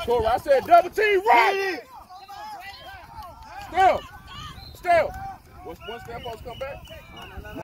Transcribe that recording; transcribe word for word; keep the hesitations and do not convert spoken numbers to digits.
Corey, I said double team right. Still. Still. Once, once that folks come back.